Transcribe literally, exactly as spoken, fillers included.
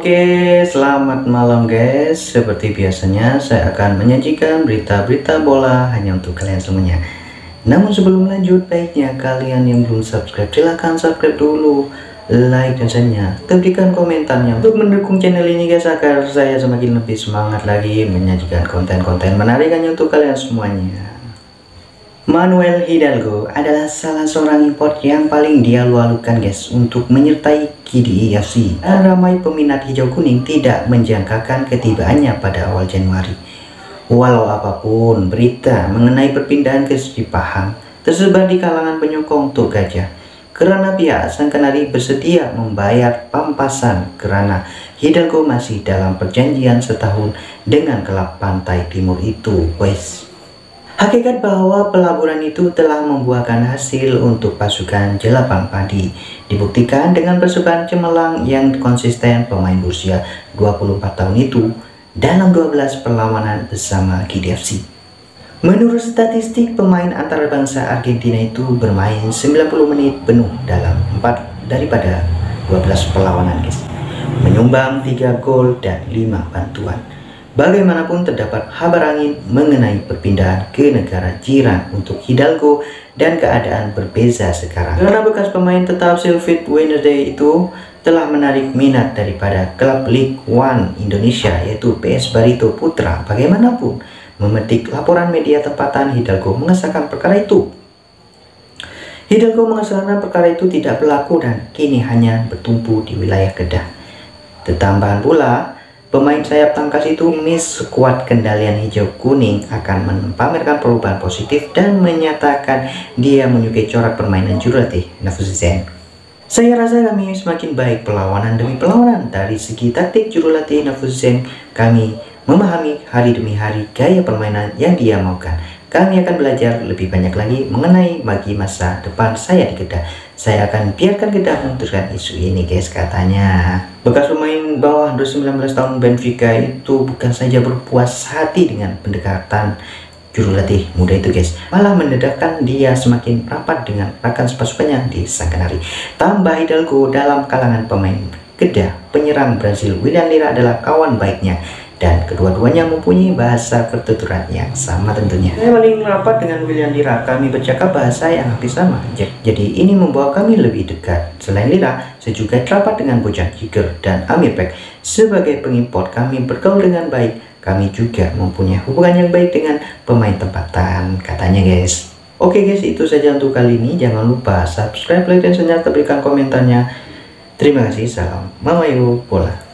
Oke, selamat malam guys. Seperti biasanya saya akan menyajikan berita-berita bola hanya untuk kalian semuanya. Namun sebelum lanjut, baiknya kalian yang belum subscribe silahkan subscribe dulu, like dan share-nya, berikan komentarnya untuk mendukung channel ini guys, agar saya semakin lebih semangat lagi menyajikan konten-konten menarik hanya untuk kalian semuanya. Manuel Hidalgo adalah salah seorang import yang paling dialu-alukan guys untuk menyertai K D I F C. Dan ramai peminat hijau kuning tidak menjangkakan ketibaannya pada awal Januari. Walau apapun berita mengenai perpindahan ke Sipahang tersebar di kalangan penyokong Tok Gajah, karena pihak Sang Kenari bersedia membayar pampasan karena Hidalgo masih dalam perjanjian setahun dengan klub Pantai Timur itu guys. Hakikat bahwa pelaburan itu telah membuahkan hasil untuk pasukan Jelapang Padi dibuktikan dengan pasukan cemerlang yang konsisten pemain berusia dua puluh empat tahun itu dalam dua belas perlawanan bersama K D I F C. Menurut statistik, pemain antarbangsa Argentina itu bermain sembilan puluh menit penuh dalam empat daripada dua belas perlawanan guys, menyumbang tiga gol dan lima bantuan. Bagaimanapun terdapat kabar angin mengenai perpindahan ke negara jiran untuk Hidalgo dan keadaan berbeza sekarang. Karena bekas pemain tetap Sheffield Wednesday itu telah menarik minat daripada klub League One Indonesia yaitu P S Barito Putra. Bagaimanapun memetik laporan media tempatan, Hidalgo mengesahkan perkara itu. Hidalgo mengesahkan perkara itu tidak berlaku dan kini hanya bertumpu di wilayah Kedah. Tambahan pula, pemain sayap tangkas itu miss skuad kendalian hijau kuning akan mempamerkan perubahan positif dan menyatakan dia menyukai corak permainan jurulatih Nafuzzen. Saya rasa kami semakin baik perlawanan demi perlawanan. Dari segi taktik jurulatih Nafuzzen, kami memahami hari demi hari gaya permainan yang dia maukan. Kami akan belajar lebih banyak lagi mengenai bagi masa depan saya di Kedah. Saya akan biarkan Kedah memutuskan isu ini guys, katanya. Bekas pemain bawah sembilan belas tahun Benfica itu bukan saja berpuas hati dengan pendekatan jurulatih muda itu guys, malah mendedahkan dia semakin rapat dengan rekan sepasukannya di Sang Kenari. Tambah Hidalgo dalam kalangan pemain Kedah, penyerang Brasil William Lira adalah kawan baiknya dan kedua-duanya mempunyai bahasa ketuturan yang sama tentunya. Saya paling rapat dengan William Lira, kami bercakap bahasa yang hampir sama, jadi ini membawa kami lebih dekat. Selain Lira, saya juga rapat dengan Bojan Jiger dan Amir Pek. Sebagai pengimport, kami bergaul dengan baik. Kami juga mempunyai hubungan yang baik dengan pemain tempatan, katanya guys. Oke guys, itu saja untuk kali ini. Jangan lupa subscribe, like, dan share, berikan komentarnya. Terima kasih, salam Mamayu Bola.